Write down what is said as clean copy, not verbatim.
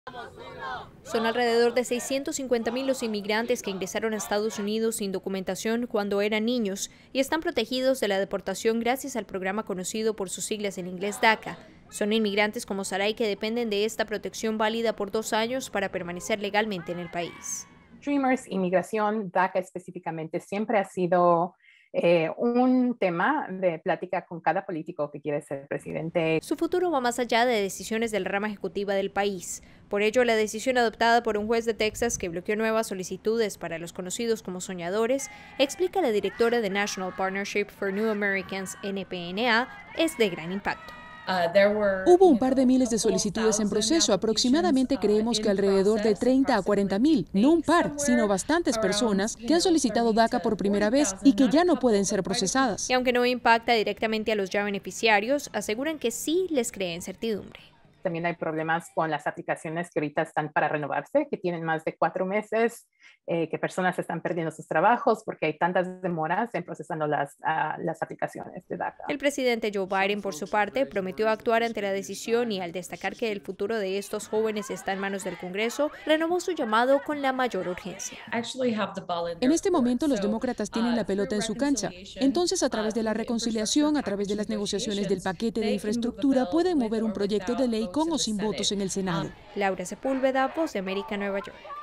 Son alrededor de 650.000 los inmigrantes que ingresaron a Estados Unidos sin documentación cuando eran niños y están protegidos de la deportación gracias al programa conocido por sus siglas en inglés DACA. Son inmigrantes como Saray que dependen de esta protección válida por 2 años para permanecer legalmente en el país. Dreamers, inmigración, DACA específicamente, siempre ha sido un tema de plática con cada político que quiere ser presidente. Su futuro va más allá de decisiones del rama ejecutiva del país. Por ello, la decisión adoptada por un juez de Texas que bloqueó nuevas solicitudes para los conocidos como soñadores, explica la directora de National Partnership for New Americans, NPNA, es de gran impacto. Hubo un par de miles de solicitudes en proceso. Aproximadamente creemos que alrededor de 30 a 40.000, no un par, sino bastantes personas que han solicitado DACA por primera vez y que ya no pueden ser procesadas. Y aunque no impacta directamente a los ya beneficiarios, aseguran que sí les crea incertidumbre. También hay problemas con las aplicaciones que ahorita están para renovarse, que tienen más de 4 meses, que personas están perdiendo sus trabajos porque hay tantas demoras en procesando las aplicaciones de DACA. El presidente Joe Biden, por su parte, prometió actuar ante la decisión y al destacar que el futuro de estos jóvenes está en manos del Congreso, renovó su llamado con la mayor urgencia. En este momento los demócratas tienen la pelota en su cancha. Entonces, a través de la reconciliación, a través de las negociaciones del paquete de infraestructura, pueden mover un proyecto de ley con o sin votos en el Senado. Laura Sepúlveda, Voz de América, Nueva York.